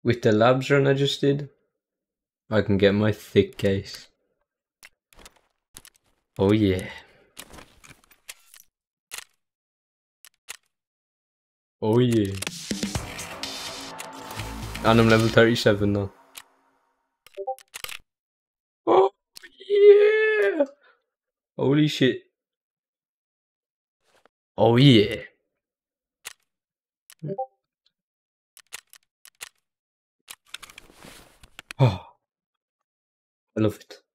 With the labs run I just did, I can get my THICC case. Oh yeah. Oh yeah. And I'm level 37 now. Oh yeah! Holy shit. Oh yeah. Oh, I love it.